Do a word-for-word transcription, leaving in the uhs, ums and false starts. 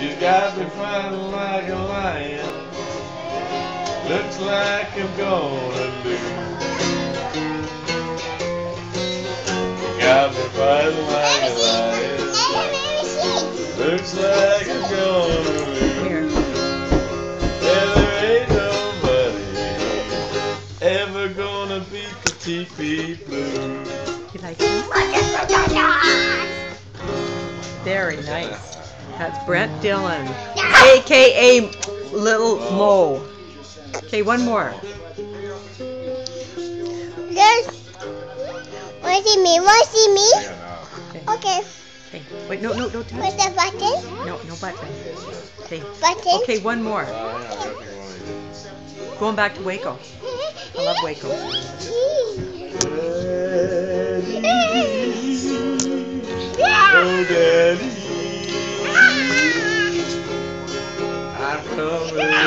She's got me fighting like a lion. Looks like I'm gonna lose. Got me fighting like a lion. Looks like I'm gonna lose. And there ain't nobody ever gonna beat the T P Blues. You like this? Very nice. That's Brent Dillon, A K A Little Mo. Okay, one more. There's. Want to see me? Want to see me? Yeah, Okay. Okay. Wait, no, no, don't touch. Where's the button? No, no button. Okay. Button? Okay, one more. Going back to Waco. I love Waco. Oh, Daddy, I'm coming.